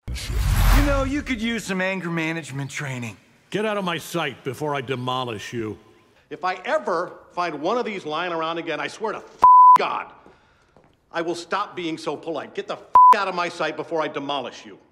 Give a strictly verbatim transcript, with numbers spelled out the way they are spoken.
You know, you could use some anger management training. Get out of my sight before I demolish you. If I ever find one of these lying around again, I swear to God, I will stop being so polite. Get the out of my sight before I demolish you.